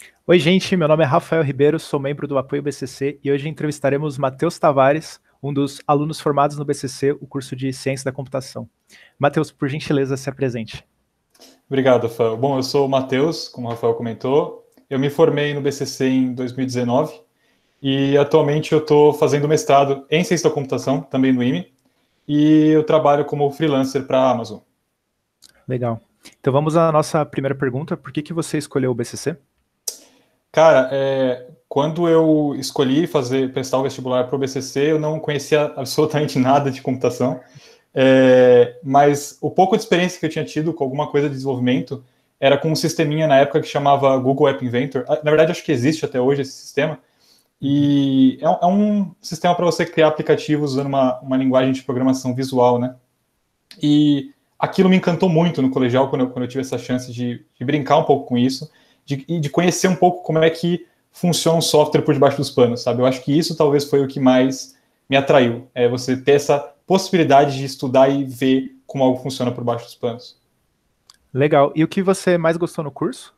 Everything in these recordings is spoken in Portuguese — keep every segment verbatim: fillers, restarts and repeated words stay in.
Oi, gente, meu nome é Rafael Ribeiro, sou membro do Apoio B C C e hoje entrevistaremos Matheus Tavares, um dos alunos formados no B C C, o curso de Ciência da Computação. Matheus, por gentileza, se apresente. Obrigado, Rafael. Bom, eu sou o Matheus, como o Rafael comentou. Eu me formei no B C C em dois mil e dezenove e atualmente eu estou fazendo mestrado em Ciência da Computação, também no I M E, e eu trabalho como freelancer para a Amazon. Legal. Então vamos à nossa primeira pergunta. Por que, que você escolheu o B C C? Cara, é, quando eu escolhi fazer prestar o vestibular para o B C C, eu não conhecia absolutamente nada de computação, é, mas o pouco de experiência que eu tinha tido com alguma coisa de desenvolvimento era com um sisteminha na época que chamava Google App Inventor. Na verdade, acho que existe até hoje esse sistema, Uhum. e é um, é um sistema para você criar aplicativos usando uma, uma linguagem de programação visual, né? E aquilo me encantou muito no colegial, quando eu, quando eu tive essa chance de, de brincar um pouco com isso, de, e de conhecer um pouco como é que funciona um software por debaixo dos panos, sabe? Eu acho que isso talvez foi o que mais me atraiu, é você ter essa possibilidade de estudar e ver como algo funciona por baixo dos panos. Legal. E o que você mais gostou no curso?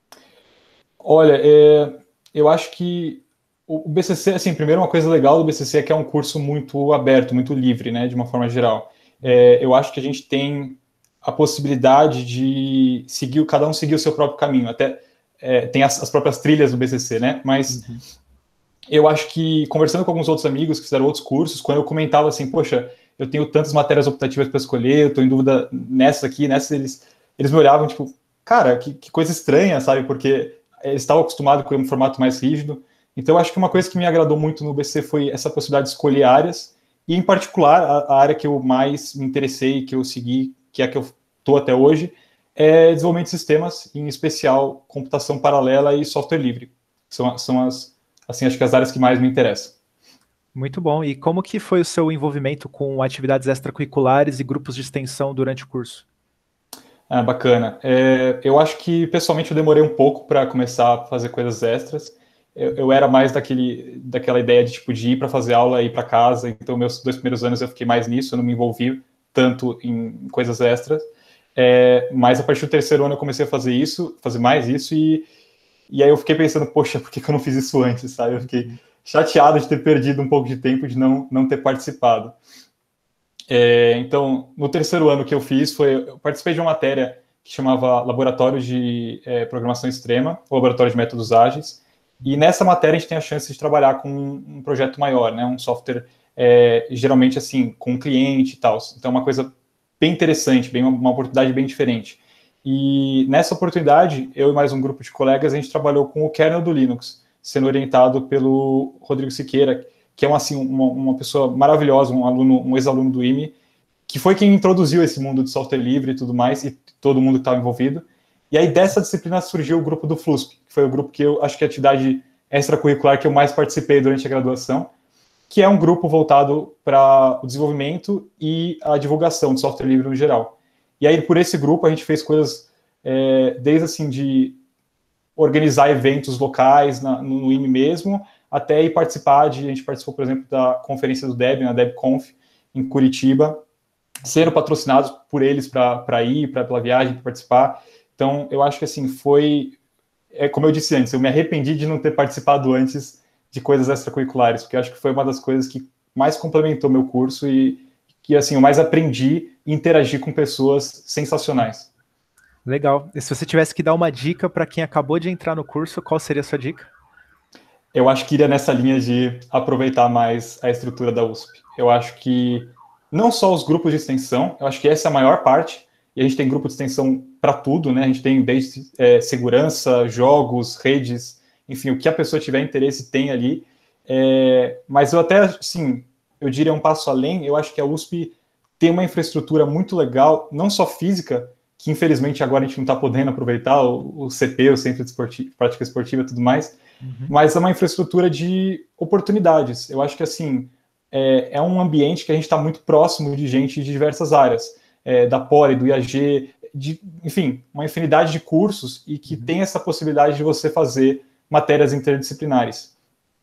Olha, é, eu acho que o B C C, assim, primeiro uma coisa legal do B C C é que é um curso muito aberto, muito livre, né, de uma forma geral. É, eu acho que a gente tem a possibilidade de seguir, cada um seguir o seu próprio caminho, até é, tem as, as próprias trilhas do B C C, né, mas Uhum. eu acho que, conversando com alguns outros amigos que fizeram outros cursos, quando eu comentava assim, poxa, eu tenho tantas matérias optativas para escolher, eu estou em dúvida nessa aqui, nessa, eles, eles me olhavam, tipo, cara, que, que coisa estranha, sabe, porque eles estavam acostumados com um formato mais rígido. Então, eu acho que uma coisa que me agradou muito no B C foi essa possibilidade de escolher áreas, e em particular, a, a área que eu mais me interessei, que eu segui, que é a que eu estou até hoje, é desenvolvimento de sistemas, em especial computação paralela e software livre. São, são as, assim, acho que as áreas que mais me interessam. Muito bom. E como que foi o seu envolvimento com atividades extracurriculares e grupos de extensão durante o curso? Ah, bacana. É, eu acho que, pessoalmente, eu demorei um pouco para começar a fazer coisas extras. Eu, eu era mais daquele, daquela ideia de, tipo, de ir para fazer aula e ir para casa. Então, meus dois primeiros anos eu fiquei mais nisso, eu não me envolvi tanto em coisas extras. É, mas a partir do terceiro ano eu comecei a fazer isso, fazer mais isso, e, e aí eu fiquei pensando, poxa, por que, que eu não fiz isso antes, sabe? Eu fiquei Uhum. chateado de ter perdido um pouco de tempo de não, não ter participado. É, então, no terceiro ano que eu fiz, foi, eu participei de uma matéria que chamava Laboratório de é, Programação Extrema, ou Laboratório de Métodos Ágeis, e nessa matéria a gente tem a chance de trabalhar com um projeto maior, né, um software é, geralmente assim, com um cliente e tal. Então, é uma coisa bem interessante, bem, uma oportunidade bem diferente. E nessa oportunidade, eu e mais um grupo de colegas, a gente trabalhou com o kernel do Linux, sendo orientado pelo Rodrigo Siqueira, que é uma, assim, uma, uma pessoa maravilhosa, um aluno, um ex-aluno do I M E, que foi quem introduziu esse mundo de software livre e tudo mais, e todo mundo que estava envolvido. E aí dessa disciplina surgiu o grupo do FLUSP, que foi o grupo que eu acho que é a atividade extracurricular que eu mais participei durante a graduação, que é um grupo voltado para o desenvolvimento e a divulgação de software livre no geral. E aí por esse grupo a gente fez coisas é, desde assim de organizar eventos locais na, no I M E mesmo, até ir participar de, a gente participou, por exemplo, da conferência do Debian, a DebConf, em Curitiba, sendo patrocinados por eles para ir, para pela viagem, para participar. Então, eu acho que assim, foi, é, como eu disse antes, eu me arrependi de não ter participado antes de coisas extracurriculares, porque eu acho que foi uma das coisas que mais complementou meu curso e que assim, eu mais aprendi e interagir com pessoas sensacionais. Legal. E se você tivesse que dar uma dica para quem acabou de entrar no curso, qual seria a sua dica? Eu acho que iria nessa linha de aproveitar mais a estrutura da U S P. Eu acho que não só os grupos de extensão, eu acho que essa é a maior parte, e a gente tem grupo de extensão para tudo, né? A gente tem desde é, segurança, jogos, redes, enfim, o que a pessoa tiver interesse tem ali. É, mas eu até, assim, eu diria um passo além, eu acho que a U S P tem uma infraestrutura muito legal, não só física, que infelizmente agora a gente não está podendo aproveitar, o, o C P, o Centro de Esporti- Prática Esportiva e tudo mais, Uhum. mas é uma infraestrutura de oportunidades. Eu acho que assim é, é um ambiente que a gente está muito próximo de gente de diversas áreas, é, da Poli, do I A G, de, enfim, uma infinidade de cursos e que Uhum. tem essa possibilidade de você fazer matérias interdisciplinares.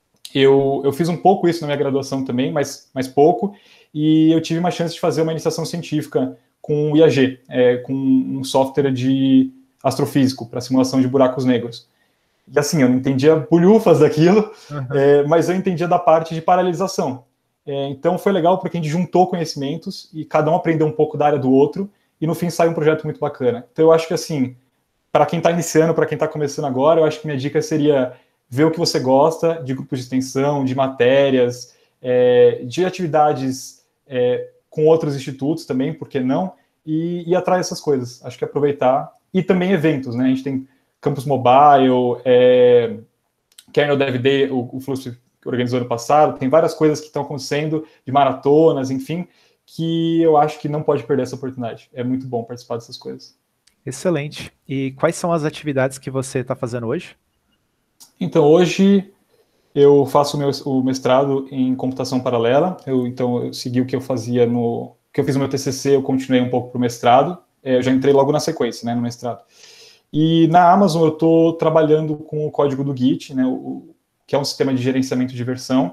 Eu, eu fiz um pouco isso na minha graduação também, mas, mas pouco, e eu tive uma chance de fazer uma iniciação científica com o I A G, é, com um software de astrofísico para simulação de buracos negros. E assim, eu não entendia bolhufas daquilo, Uhum. é, mas eu entendia da parte de paralelização. É, então foi legal porque a gente juntou conhecimentos e cada um aprendeu um pouco da área do outro, e no fim saiu um projeto muito bacana. Então eu acho que assim, para quem está iniciando, para quem está começando agora, eu acho que minha dica seria ver o que você gosta de grupos de extensão, de matérias, é, de atividades é, com outros institutos também, por que não? E ir atrás dessas coisas. Acho que aproveitar. E também eventos, né? A gente tem Campus Mobile, é, Kernel Dev Day, o, o Fluxo que organizou ano passado, tem várias coisas que estão acontecendo, de maratonas, enfim, que eu acho que não pode perder essa oportunidade. É muito bom participar dessas coisas. Excelente. E quais são as atividades que você está fazendo hoje? Então, hoje eu faço o meu o mestrado em computação paralela. Eu, então, eu segui o que eu fazia no... que eu fiz o meu T C C, eu continuei um pouco para o mestrado. É, eu já entrei logo na sequência, né, no mestrado. E na Amazon eu estou trabalhando com o código do Git, né, o, que é um sistema de gerenciamento de versão,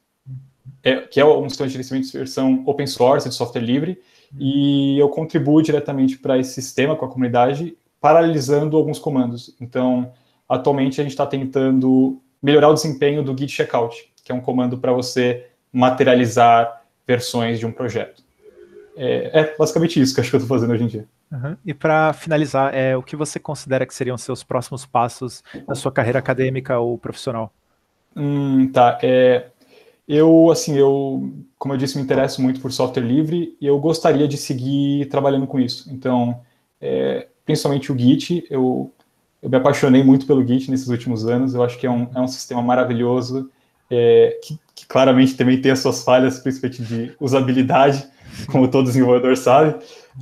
é, que é um sistema de gerenciamento de versão open source, de software livre, e eu contribuo diretamente para esse sistema com a comunidade, paralelizando alguns comandos. Então, atualmente a gente está tentando melhorar o desempenho do Git Checkout, que é um comando para você materializar versões de um projeto. É, é basicamente isso que eu acho que eu estou fazendo hoje em dia. Uhum. E para finalizar, é, o que você considera que seriam seus próximos passos na sua carreira acadêmica ou profissional? Hum, tá. É, eu, assim, eu, como eu disse, me interesso muito por software livre e eu gostaria de seguir trabalhando com isso. Então, é, principalmente o Git, eu, eu me apaixonei muito pelo Git nesses últimos anos. Eu acho que é um, é um sistema maravilhoso, é, que, que claramente também tem as suas falhas, principalmente de usabilidade, como todo desenvolvedor sabe.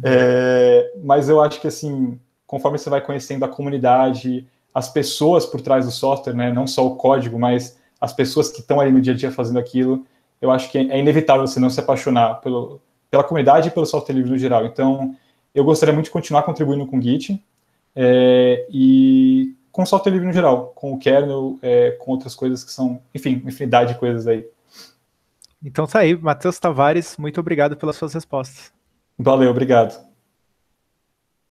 É, mas eu acho que, assim, conforme você vai conhecendo a comunidade, as pessoas por trás do software, né, não só o código, mas as pessoas que estão ali no dia a dia fazendo aquilo, eu acho que é inevitável você não se apaixonar pelo, pela comunidade e pelo software livre no geral. Então, eu gostaria muito de continuar contribuindo com o Git é, e com o software livre no geral, com o kernel, é, com outras coisas que são, enfim, uma infinidade de coisas aí. Então tá aí, Matheus Tavares, muito obrigado pelas suas respostas. Valeu, obrigado.